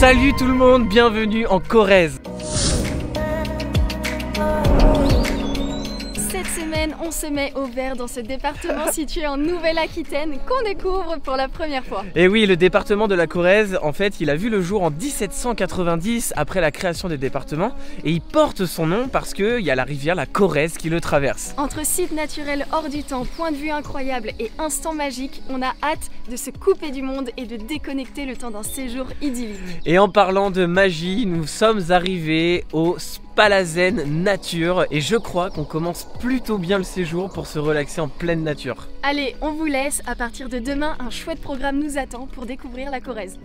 Salut tout le monde, bienvenue en Corrèze. Cette semaine, on se met au vert dans ce département situé en Nouvelle-Aquitaine qu'on découvre pour la première fois. Et oui, le département de la Corrèze, en fait, il a vu le jour en 1790 après la création des départements et il porte son nom parce qu'il y a la rivière la Corrèze qui le traverse. Entre sites naturels hors du temps, points de vue incroyables et instants magiques, on a hâte de se couper du monde et de déconnecter le temps d'un séjour idyllique. Et en parlant de magie, nous sommes arrivés au Spalazen Nature et je crois qu'on commence plutôt bien le séjour pour se relaxer en pleine nature. Allez, on vous laisse. À partir de demain, un chouette programme nous attend pour découvrir la Corrèze.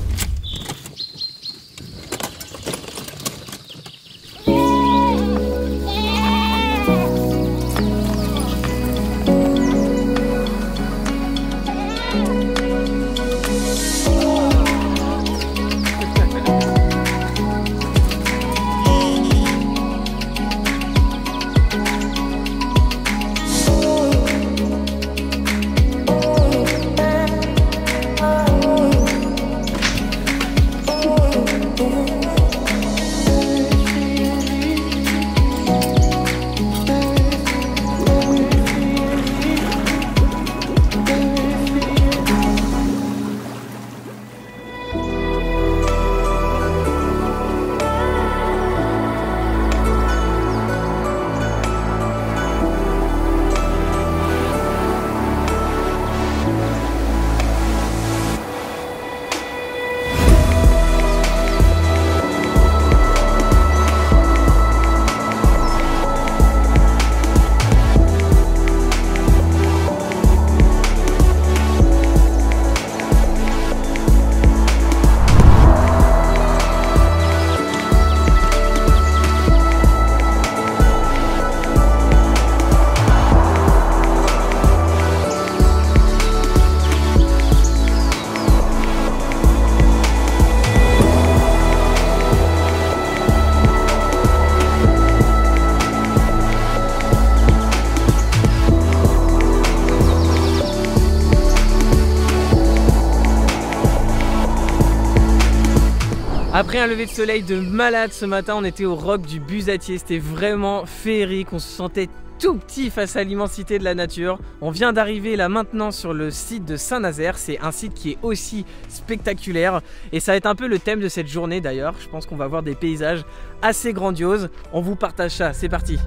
Après un lever de soleil de malade ce matin, on était au roc du Busatier, c'était vraiment féerique, on se sentait tout petit face à l'immensité de la nature. On vient d'arriver là maintenant sur le site de Saint-Nazaire, c'est un site qui est aussi spectaculaire et ça va être un peu le thème de cette journée d'ailleurs. Je pense qu'on va voir des paysages assez grandioses, on vous partage ça, c'est parti.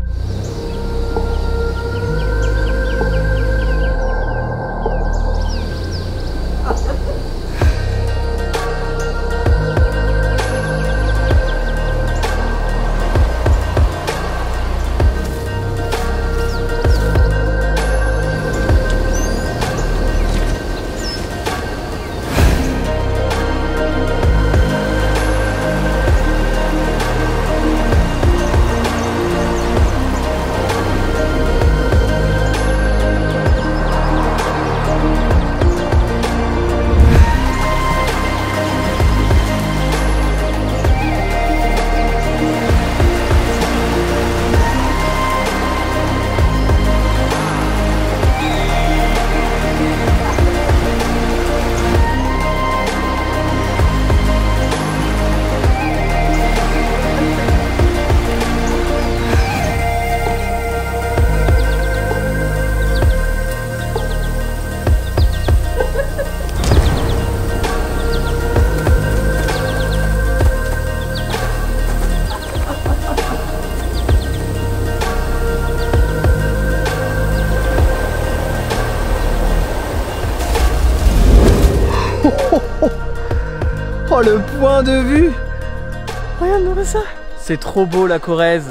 Oh le point de vue! Regarde-moi ça! C'est trop beau la Corrèze!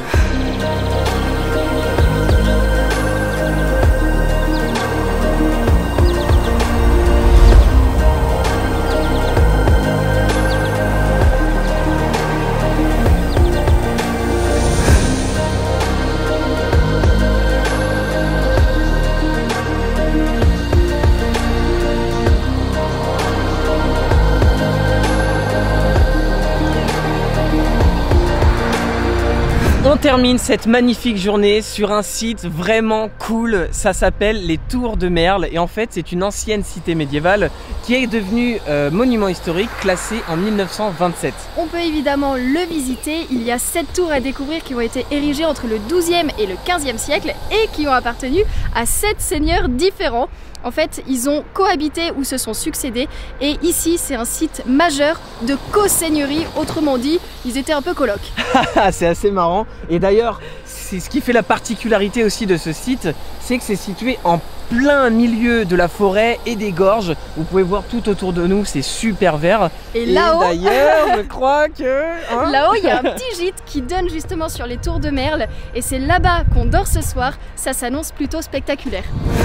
termine cette magnifique journée sur un site vraiment cool. Ça s'appelle les Tours de Merle et en fait c'est une ancienne cité médiévale qui est devenue monument historique classé en 1927. On peut évidemment le visiter. Il y a 7 tours à découvrir qui ont été érigées entre le 12e et le 15e siècle et qui ont appartenu à 7 seigneurs différents. En fait, ils ont cohabité ou se sont succédés et ici, c'est un site majeur de co-seigneurie. Autrement dit, ils étaient un peu colocs. C'est assez marrant. Et d'ailleurs, c'est ce qui fait la particularité aussi de ce site, c'est que c'est situé en plein milieu de la forêt et des gorges. Vous pouvez voir tout autour de nous, c'est super vert. Et là-haut, d'ailleurs, je crois que... hein, là-haut, il y a un petit gîte qui donne justement sur les Tours de Merle et c'est là-bas qu'on dort ce soir. Ça s'annonce plutôt spectaculaire.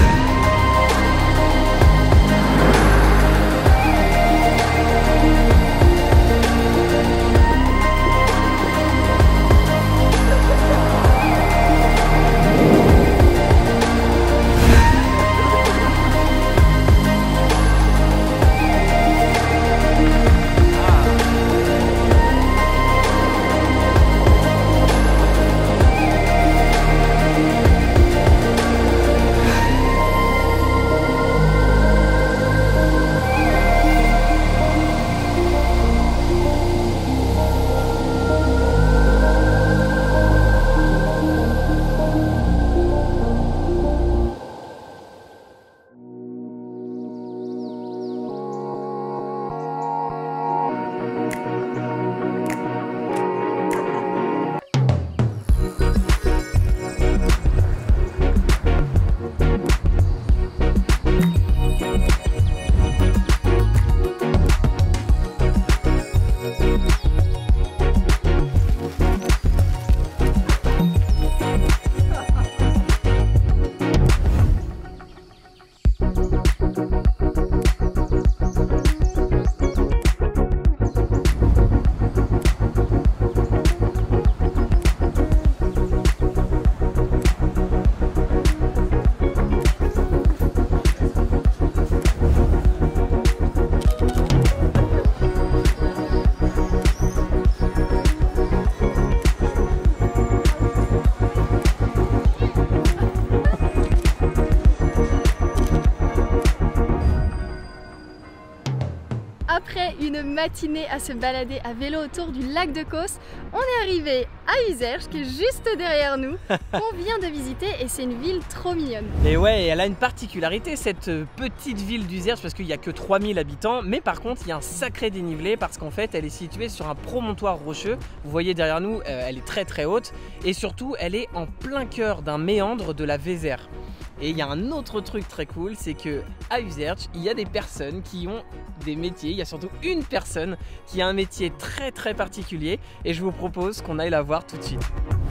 Après une matinée à se balader à vélo autour du lac de Causse, on est arrivé à Uzerche qui est juste derrière nous, qu'on vient de visiter et c'est une ville trop mignonne. Et ouais, elle a une particularité cette petite ville d'Uzerche parce qu'il n'y a que 3000 habitants, mais par contre il y a un sacré dénivelé parce qu'en fait elle est située sur un promontoire rocheux. Vous voyez derrière nous, elle est très haute et surtout elle est en plein cœur d'un méandre de la Vézère. Et il y a un autre truc très cool, c'est que à Uzerche, il y a des personnes qui ont des métiers. Il y a surtout une personne qui a un métier très particulier et je vous propose qu'on aille la voir tout de suite.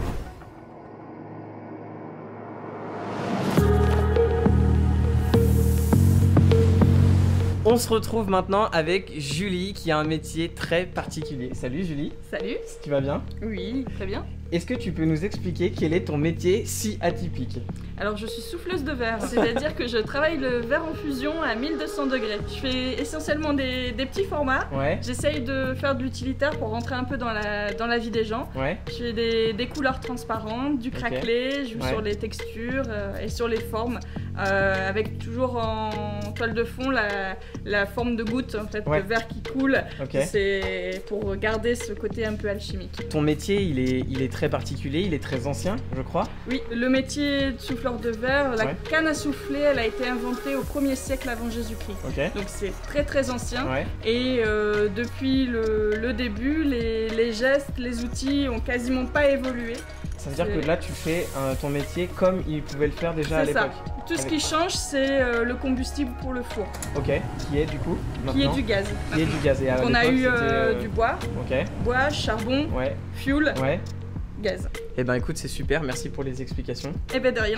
On se retrouve maintenant avec Julie qui a un métier très particulier. Salut Julie. Salut. Tu vas bien? Oui, très bien. Est-ce que tu peux nous expliquer quel est ton métier si atypique? Alors je suis souffleuse de verre, c'est-à-dire que je travaille le verre en fusion à 1200 degrés. Je fais essentiellement des petits formats. Ouais. J'essaye de faire de l'utilitaire pour rentrer un peu dans la vie des gens. Ouais. Je fais des couleurs transparentes, du craquelé, je joue sur les textures et sur les formes. Avec toujours en toile de fond la forme de goutte en fait, le verre qui coule. C'est pour garder ce côté un peu alchimique. Ton métier il est très particulier, il est très ancien je crois. Oui, le métier de souffleur de verre, la canne à souffler, elle a été inventée au 1er siècle avant Jésus-Christ. Donc c'est très ancien. Et depuis le début, les gestes, les outils ont quasiment pas évolué. Ça veut dire que là tu fais ton métier comme ils pouvaient le faire déjà à l'époque. Tout ce qui change, c'est le combustible pour le four. Qui est du coup maintenant? Qui est du gaz. Qui est du gaz. Et on a eu du bois, bois, charbon, fuel, gaz. Eh ben écoute, c'est super, merci pour les explications. Eh ben de rien.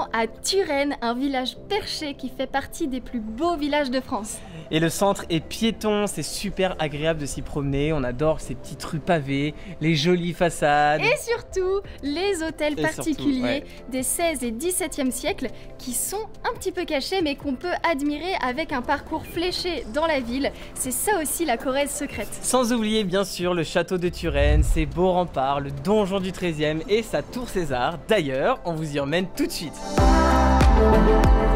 à Turenne, un village perché qui fait partie des plus beaux villages de France. Et le centre est piéton, c'est super agréable de s'y promener. On adore ces petites rues pavées, les jolies façades. Et surtout, les hôtels particuliers des 16 et 17e siècles qui sont un petit peu cachés mais qu'on peut admirer avec un parcours fléché dans la ville. C'est ça aussi la Corrèze secrète. Sans oublier bien sûr le château de Turenne, ses beaux remparts, le donjon du XIIIe et sa tour César. D'ailleurs, on vous y emmène tout de suite.